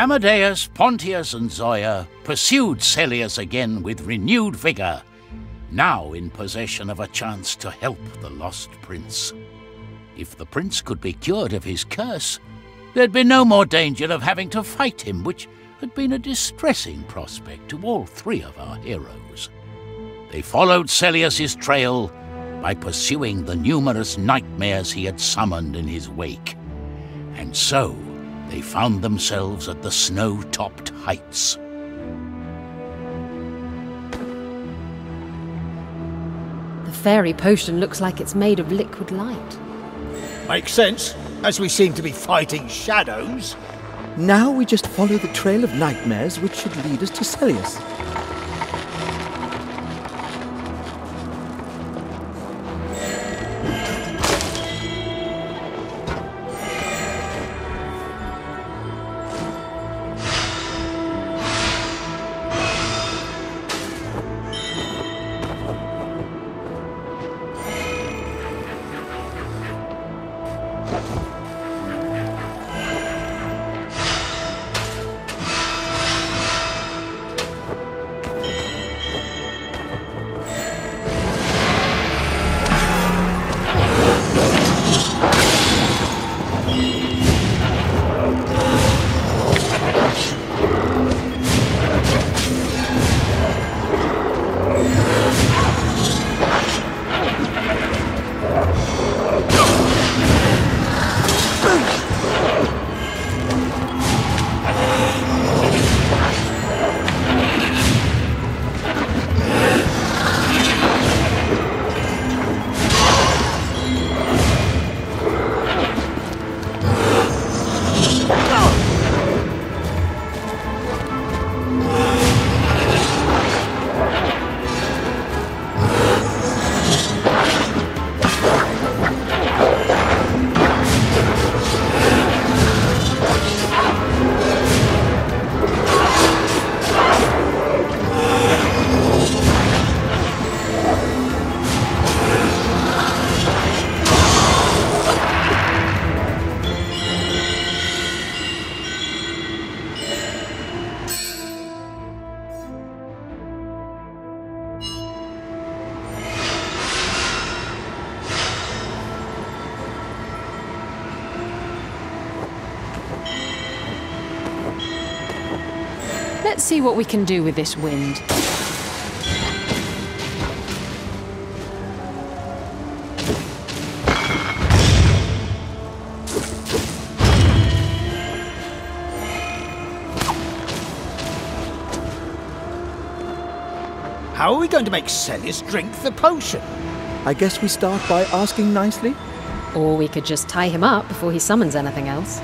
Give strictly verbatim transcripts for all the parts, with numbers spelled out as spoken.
Amadeus, Pontius and Zoya pursued Selius again with renewed vigour, now in possession of a chance to help the lost prince. If the prince could be cured of his curse, there'd be no more danger of having to fight him, which had been a distressing prospect to all three of our heroes. They followed Selius's trail by pursuing the numerous nightmares he had summoned in his wake, and so they found themselves at the snow-topped heights. The fairy potion looks like it's made of liquid light. Makes sense, as we seem to be fighting shadows. Now we just follow the trail of nightmares which should lead us to Selius. Let's see what we can do with this wind. How are we going to make Selius drink the potion? I guess we start by asking nicely. Or we could just tie him up before he summons anything else.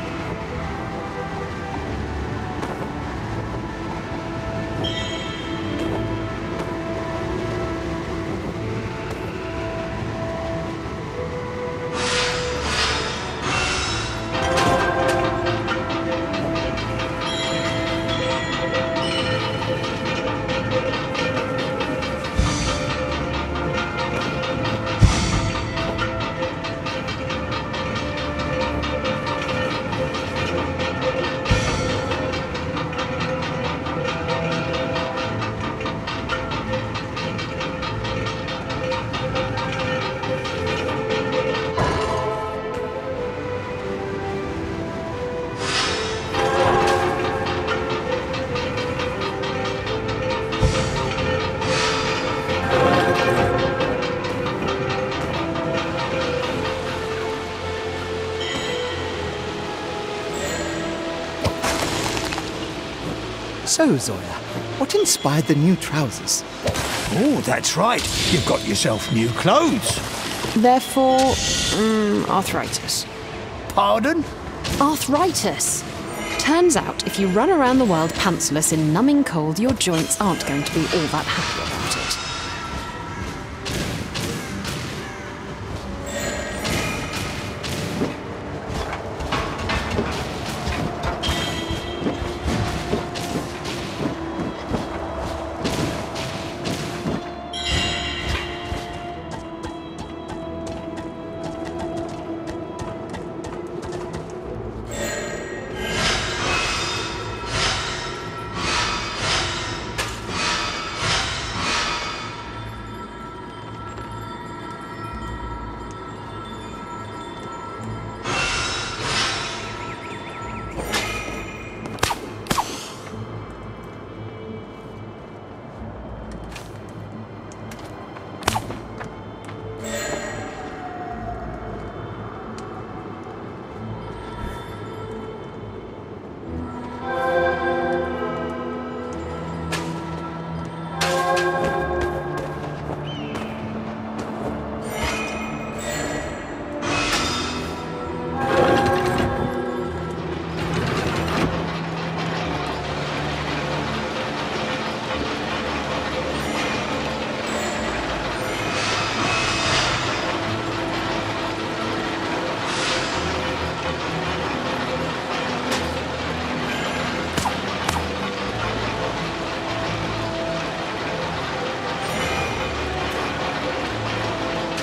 So, Zoya, what inspired the new trousers? Oh, that's right. You've got yourself new clothes. Therefore, um, arthritis. Pardon? Arthritis! Turns out, if you run around the world pantsless in numbing cold, your joints aren't going to be all that happy about it.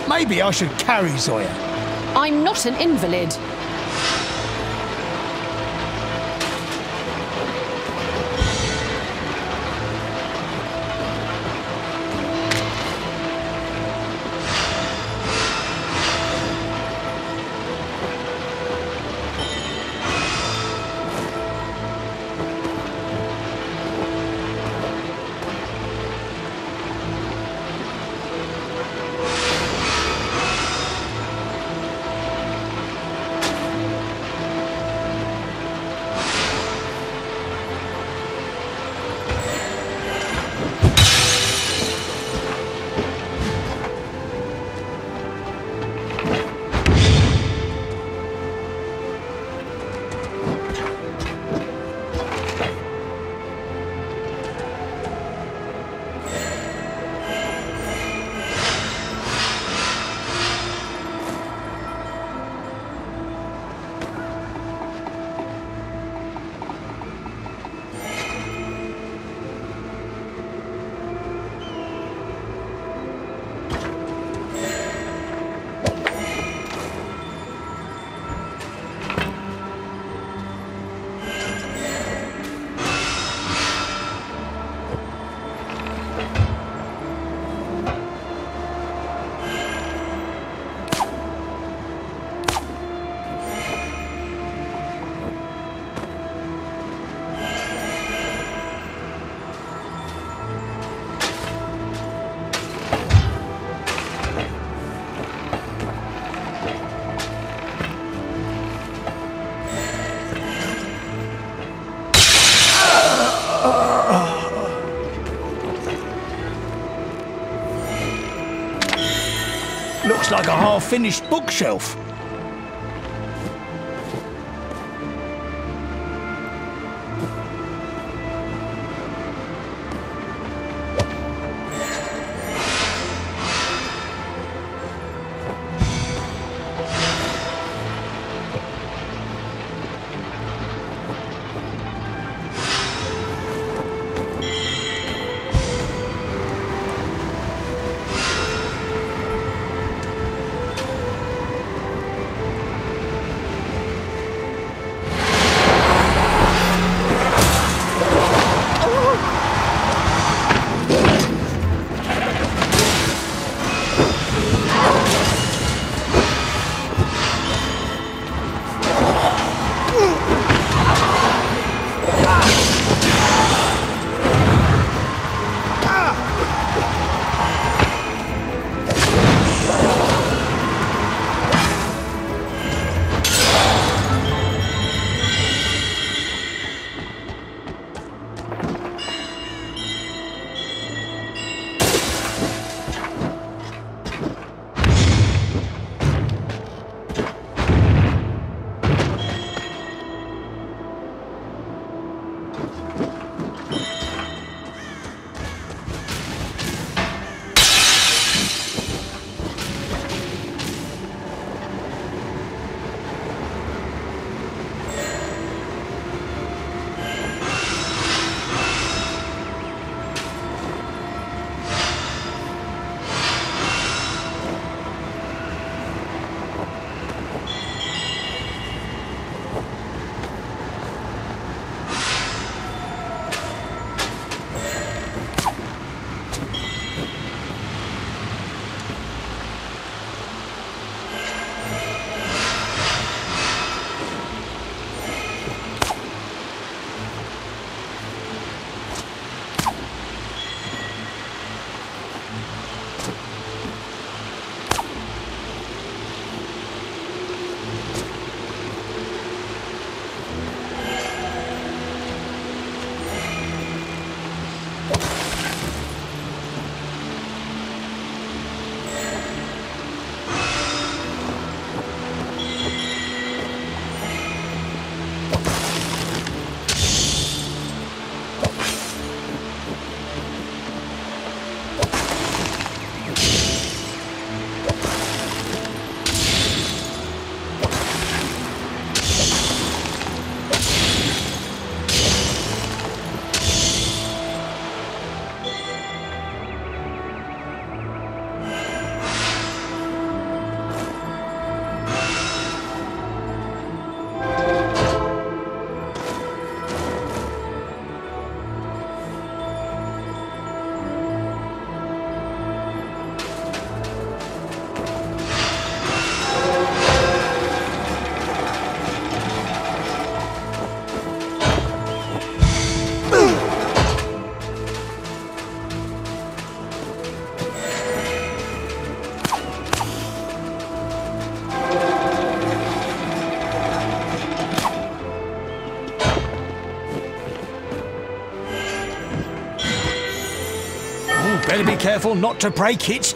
Maybe I should carry Zoya. I'm not an invalid. Looks like a half-finished bookshelf. careful not to break it.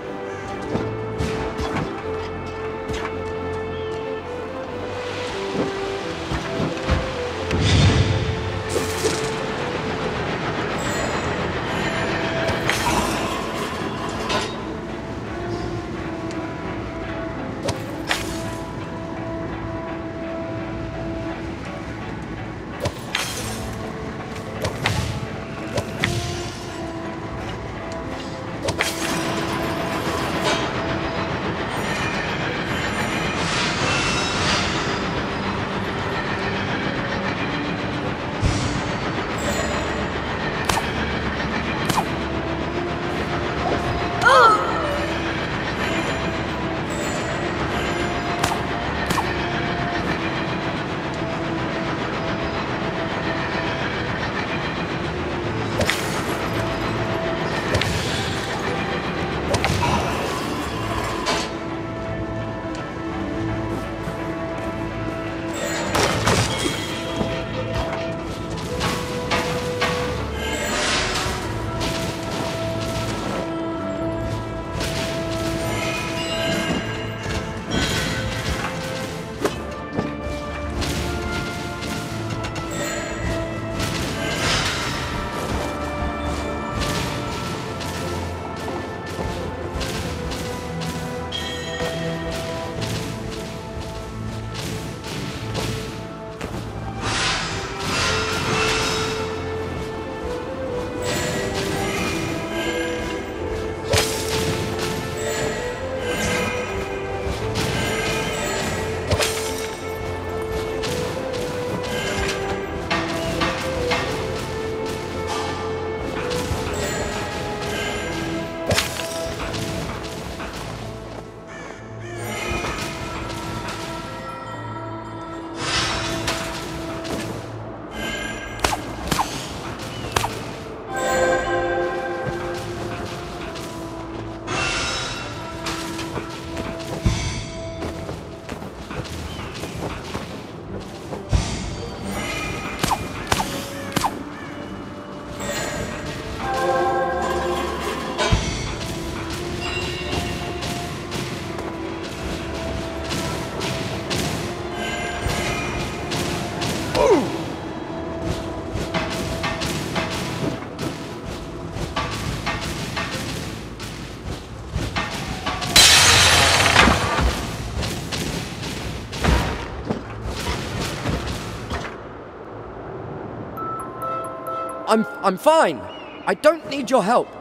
I'm, I'm fine. I don't need your help.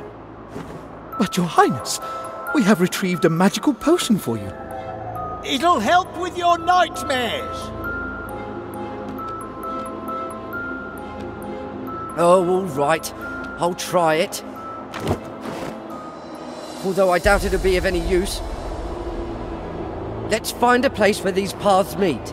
But, Your Highness, we have retrieved a magical potion for you. It'll help with your nightmares. Oh, all right. I'll try it. Although I doubt it'll be of any use. Let's find a place where these paths meet.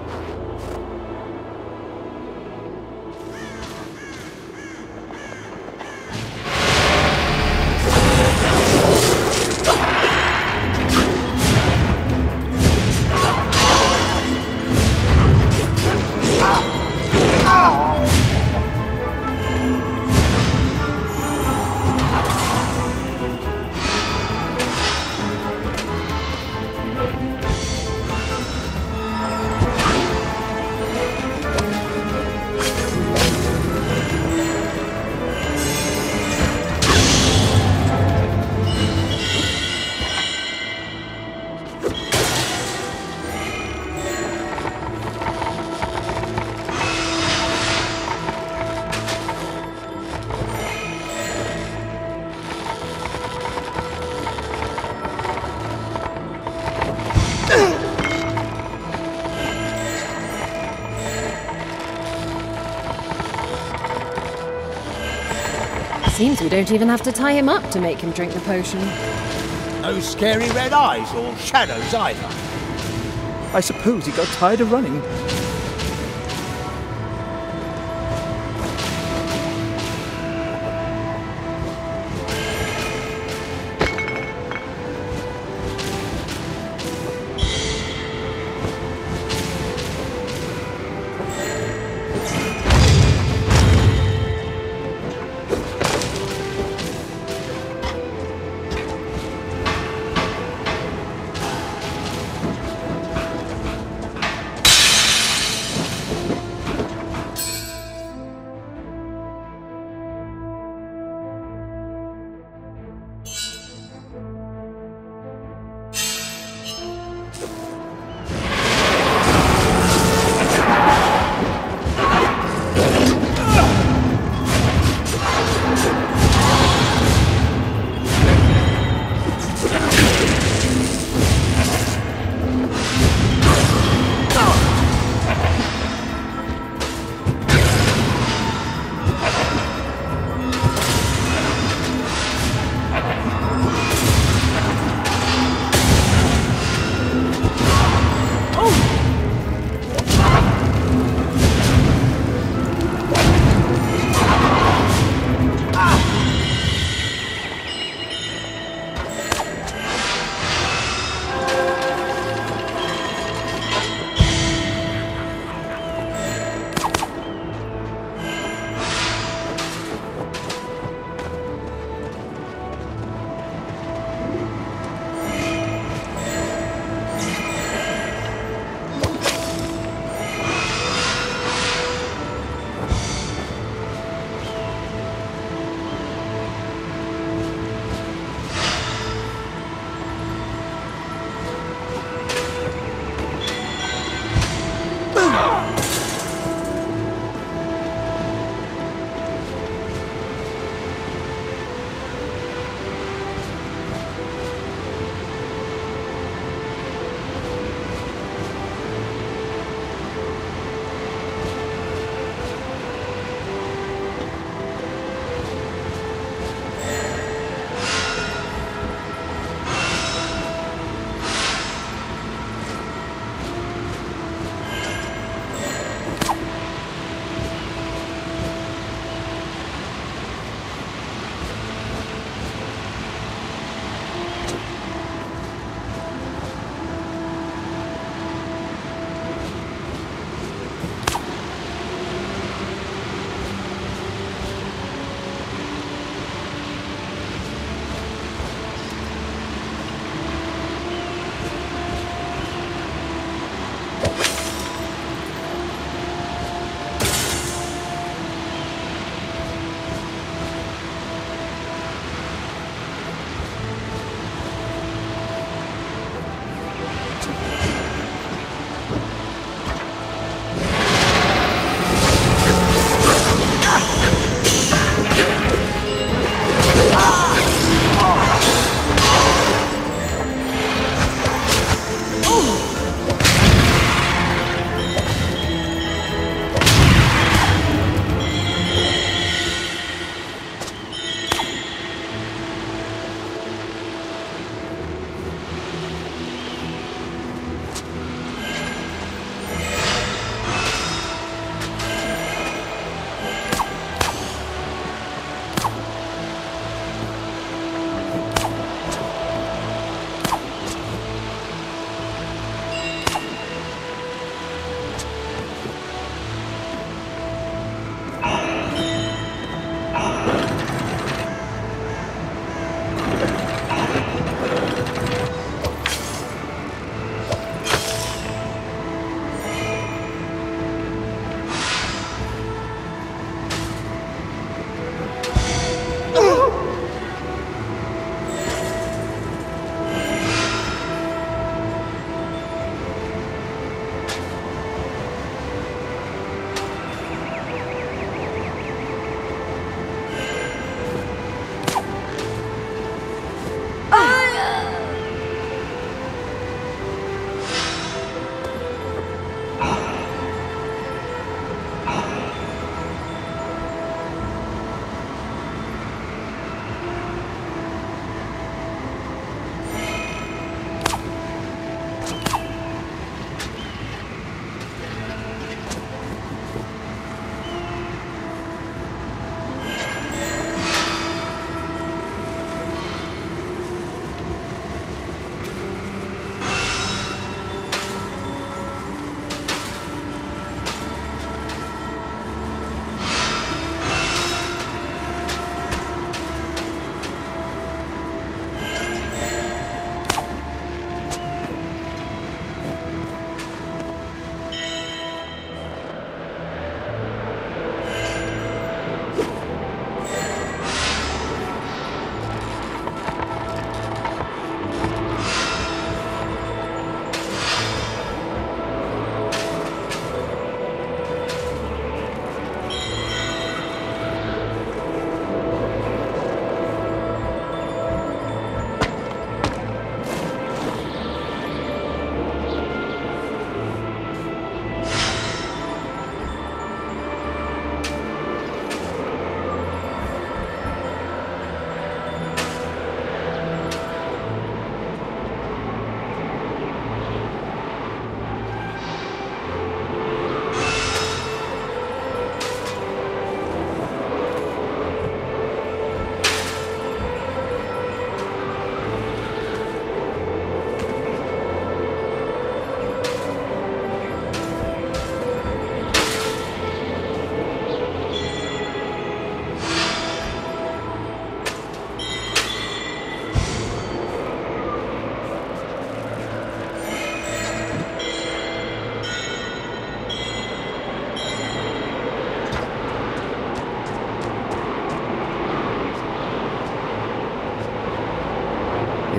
Seems we don't even have to tie him up to make him drink the potion. No scary red eyes or shadows either. I suppose he got tired of running.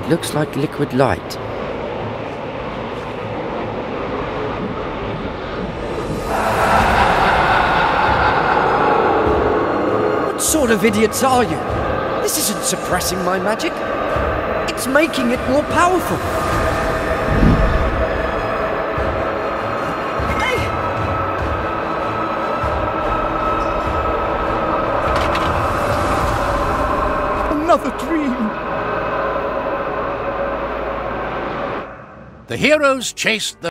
It looks like liquid light. What sort of idiots are you? This isn't suppressing my magic. It's making it more powerful. Another dream. The heroes chased the